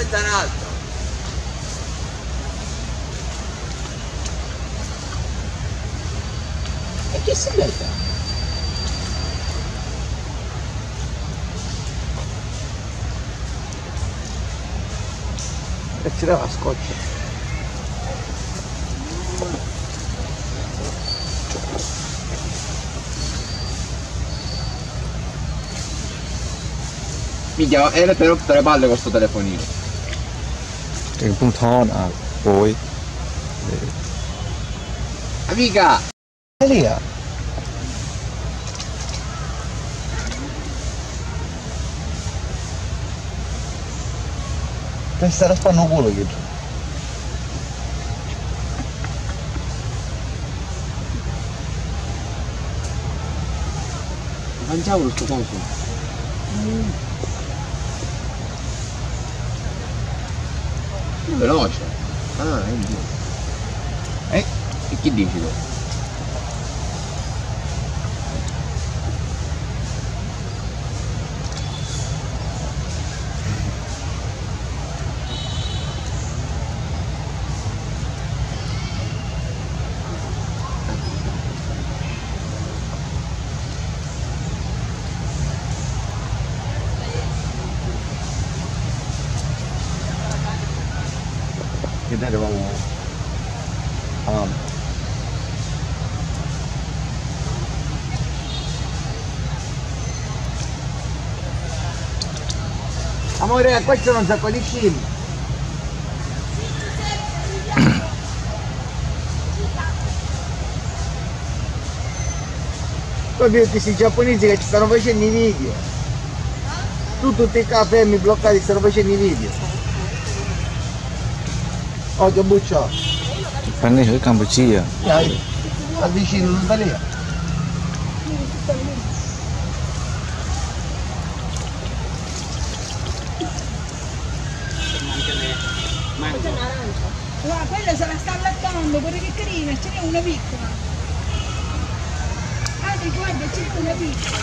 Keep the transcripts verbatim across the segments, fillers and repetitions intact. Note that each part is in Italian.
aspetta un altro. E che si mette? E c'era la scotcha. Minchia, era per rompere le palle con sto telefonino. Che punton ah, poi. Amica! Elia. Che sta raspando culo che Mangiavo sto coso. Mm. Veloce. Ah, è Dio. Eh? E chi dici tu? Che dai eravamo ah. Amore, qua c'è un sacco di cibi. Proprio questi giapponesi che ci stanno facendo i video. Tu tutti i caffè mi bloccati stanno facendo i video. Oh, che buccia! Prendi il Campuchia. Dai, avvicino, non da lì. Mangia un'arancia. Guarda, quella se la sta allattando, guarda che carina, ce n'è una piccola. Adri, guarda, c'è una piccola.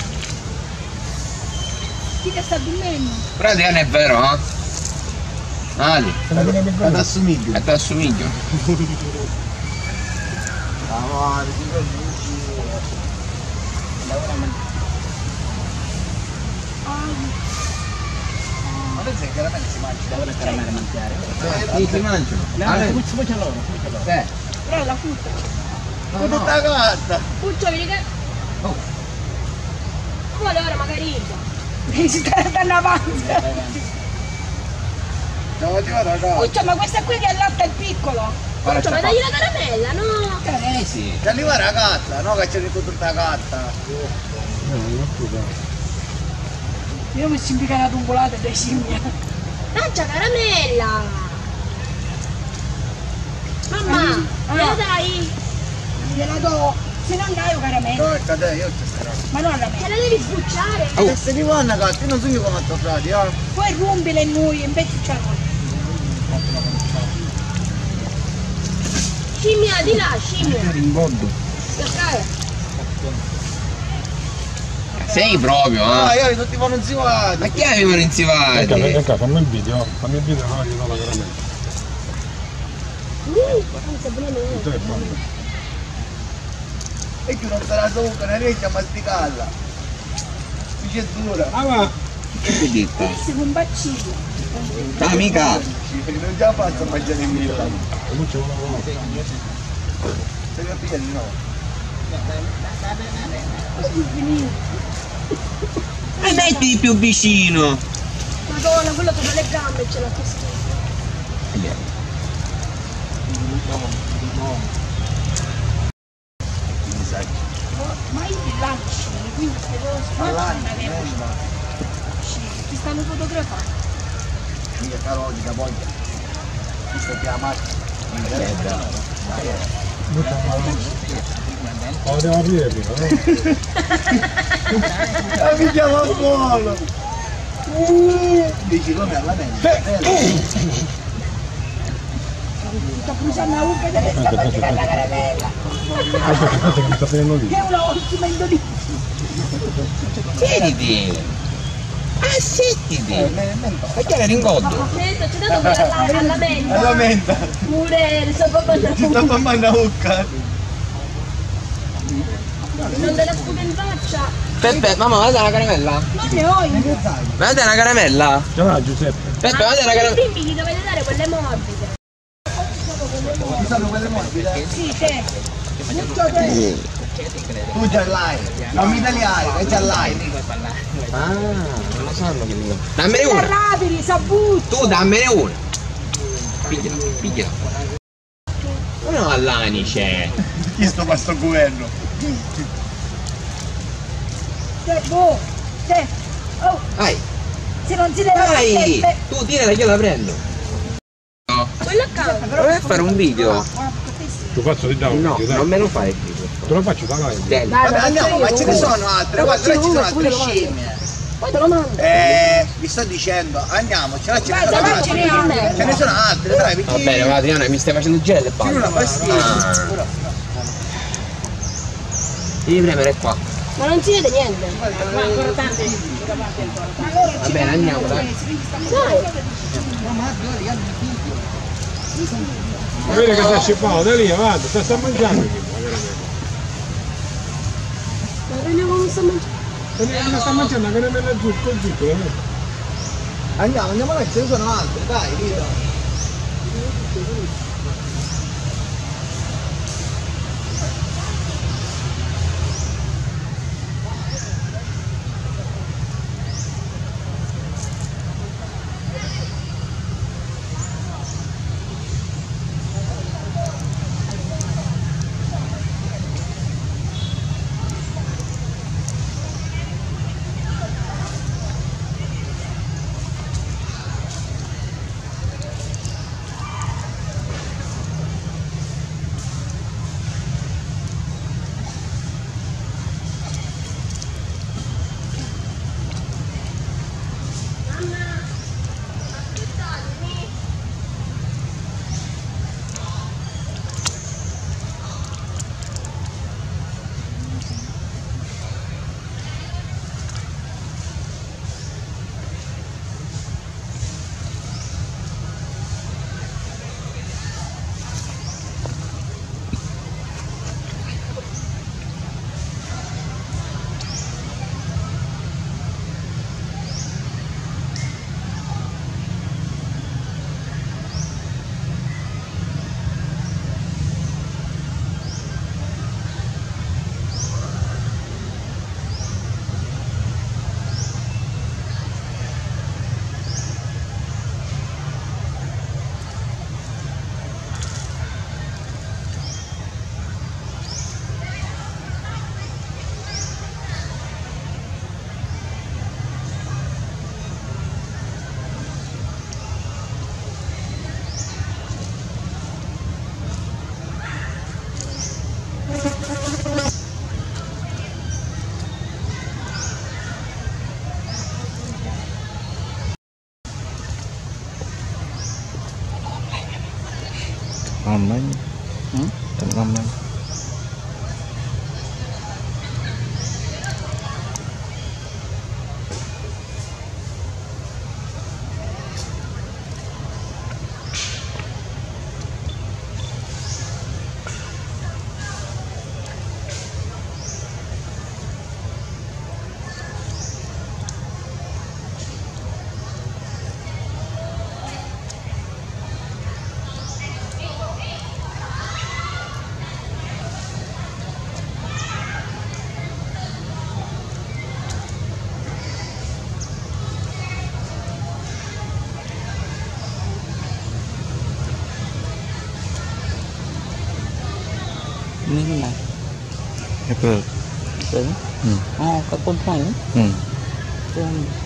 Chi che sta dormendo? Però non è vero, eh? Ali, è da assomiglio. È da assomiglio. Amore, si prende in giro. Ma non sai che caramelle si mangia? Dove le caramelle mangiare? Sì, si mangiano. No, poi c'è loro, poi c'è loro. Sì. Però la frutta. Ma tutta carta. Puccio, vedi che... Oh. Vuole ora magari devi stare avanti. Puccio, ma questa qui che allatta il piccolo. Puccio, ma dagli la caramella, no? Eh sì. C'è arriva la gatta, no che c'è tutta la gatta. Io mi sono impicata tungolata dai scimmie. Mangia caramella! Mamma, me la dai? Gliela do, se non dai caramella. No, è cadere, io ti sarò. Ma non alla me. Te la devi sbucciare! Oh. Se di vanna gatta, io non so io come ho frati, eh? Poi rumbile in noi, invece c'è noi. Scimmia, di là, scimmia! Rimbordo. Sei proprio, eh? No, io tutti vanno inzivati. Ma chi avevano inzivati? Ecco, fammi il video, fammi il video, no, io do la caramella. Uh, E tu non sarà zucchero, ne riesci a masticarla. Qui c'è dura. Ah, ma... Che ti dico? Bellissimo, un bacino. Ciao amica. Non già faccio a mangiare in mio. Non c'è una buona. Se mi appiglia di nuovo. E metti più vicino. Madonna, quello che ha le gambe ce l'ha che schifo. Ma io li lanci, quindi queste cose non ci stanno fotografando. Mia carota, voglia. Questa è la macchina. Oh, devo aprire prima, no? Ah, mi chiama buono! Dici come alla mente? Sta bruciando la uca delle scappate la caramella. Aspetta, aspetta che mi sta tenendo lì. Che è una ottima indolizia. Tieniti! Ah, settiti! Perché era ringotto? Adesso ci ho dato pure alla, alla menta. Alla menta. Pure sto papà Ci sta mamma Ucca. non te la sputa in faccia. Peppe, mamma, guarda la caramella. Non ne ho io. Guarda una caramella. Ce l'ha Giuseppe? Peppe, guarda una Ai caramella. bimbi gli dovete dare quelle morbide. Ci sono quelle morbide? Sì, te. Tu già l'hai. Non mi italiani, è già l'hai. Ah, non lo sanno che lingua. Dammene Sono una. rapidi, saputo. Tu dammene una. Pigliala, pigliala. Non all'anice. Chi sto per sto governo? Te, boh. Te. Oh, Vai, se non si deve vai. fare. Tu tirala, io la prendo. No. Quello accanto. Proviamo a fare un video. Lo faccio di da un No, video, dai. non me lo fai il video. Te lo faccio da live. Dai. Vabbè, andiamo, ma ce ne sono altre. Guarda, là ci sono altre scimmie. Poi te lo mando. Eh, vi sto dicendo, andiamoci, là ce ne sono Guarda, là altre. ce ne sono. Ce ne sono altre, dai, Va perché bene, va Adriana, mi stai facendo girare le tiro una palle. fastidio. Devi premere qua. Ma non si vede niente. Va bene, andiamo, dai. Ma vedi che sta scippando, da lì, guarda, sta, sta mangiando qui. Ma vediamo come sta mangiando. Sta, sta mangiando una caramella zucco, zucco, vedi? Andiamo, andiamo là, ce ne sono altre, dai, Vito. Ngon đấy. Tầm ngon đấy. Ini mana? Apple. Betul. Hmm. Oh, kat pun fine. Hmm. Pun